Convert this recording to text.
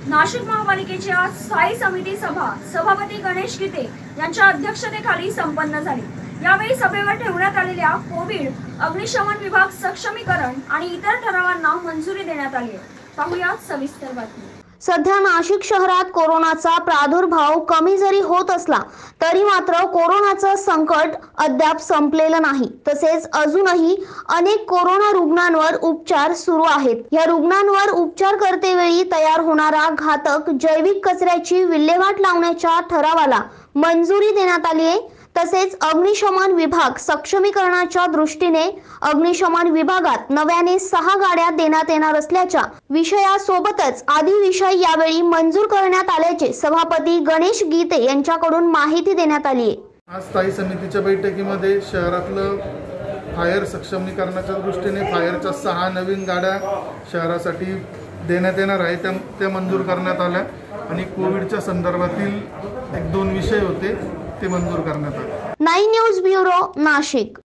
नाशिक महापालिकेची आज स्थायी समिती सभा सभापती गणेश गीते यांच्या अध्यक्षतेखाली संपन्न झाली। यावेळी सभेवर ठेवण्यात आलेल्या कोविड अग्निशमन विभाग सक्षमीकरण आणि इतर ठरावांना मंजुरी देण्यात आली आहे। पाहूयात सविस्तर बातमी। सध्या नाशिक शहरात कोरोनाचा प्रादुर्भाव कमी जरी होत असला तरी मात्र कोरोनाचं संकट अद्याप संपलेलं नाही। तसेच अजूनही अनेक कोरोना रुग्णांवर उपचार सुरू आहेत। या रुग्णांवर उपचार करतेवेळी तयार होणारा घातक जैविक कचऱ्याची विल्हेवाट लावण्याच्या ठरावाला मंजुरी देण्यात आली आहे। तसेच अग्निशमन विभाग सक्षमीकरणाच्या दृष्टीने अग्निशमन विभागात नव्याने 6 गाड्या देण्यात येणार असल्याच्या विषयासोबतच आदी विषय यावेळी मंजूर करण्यात आल्याचे सभापती गणेश गीते यांच्याकडून माहिती देण्यात आली आहे। आज स्थायी समितीच्या बैठकीमध्ये शहरातलं फायर सक्षमीकरणाच्या दृष्टीने फायरच्या 6 नवीन गाड्या शहरासाठी देण्यात येणार आहे, त्या मंजूर करण्यात आल्या आणि कोविडच्या संदर्भातील 1-2 विषय होते ते मंजूर करण्यात आले। 9 न्यूज ब्युरो नाशिक।